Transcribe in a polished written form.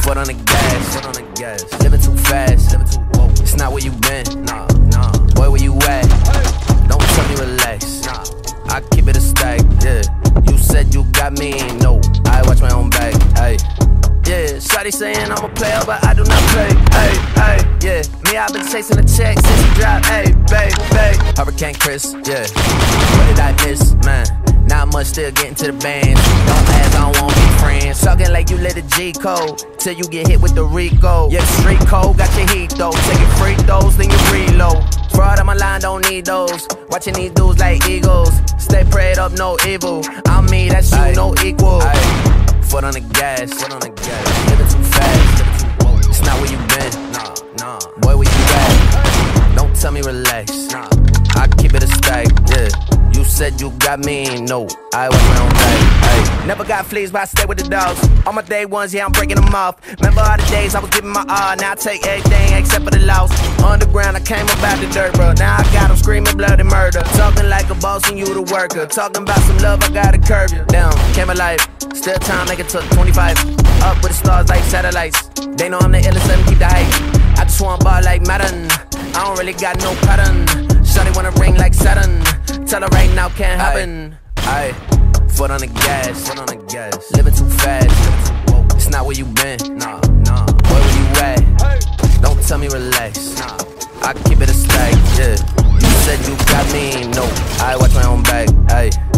Foot on the gas, foot on the gas. Living too fast, living too woke. It's not where you been, nah, nah. Boy, where you at? Don't tell me relax, nah. I keep it a stack, yeah. You said you got me, no. I watch my own back, ayy. Yeah, shawty saying I'm a player, but I do not play, ayy, ayy. Yeah, me, I've been chasing a check since you dropped, ayy, babe, babe. Hurricane Chris, yeah. What did I miss, man? Not much, still getting to the bands. Don't ask, I don't wanna be friends. Talking like you lit a G code till you get hit with the Rico. Yeah, the street code got your heat though. Taking free throws, then you reload. Fraud on my line, don't need those. Watching these dudes like eagles. Stay prayed up, no evil. I'm me, that's you, aye, no equal. Aye. Foot on the gas, foot on the gas. Living too fast, living too woke. It's not where you been, nah, nah. Boy, where you at? Don't tell me relax, nah. I keep it a stack, yeah. You said you got me, no. I watch my own back, ayy. Never got fleas, but I stay with the dogs. On my day ones, yeah, I'm breaking them off. Remember all the days I was giving my all. Now I take everything except for the loss. Underground, I came up out the dirt, bro. Now I got them screaming bloody murder. Talking like a boss and you the worker. Talking about some love, I gotta curve you. Damn, came alive. Still time, make it to 25. Up with the stars like satellites. They know I'm the illest, let me keep the hype. I just want ball like Madden. I don't really got no pattern. Shawty wanna ring like Saturn. Tell her right now can't happen. Aye, foot on the gas, foot on the gas. Living too fast, living too woke. It's not where you been, nah, nah. Boy, where you at? Don't tell me relax, nah. I keep it a stack, yeah. You said you got me, no. I watch my own back, ayy.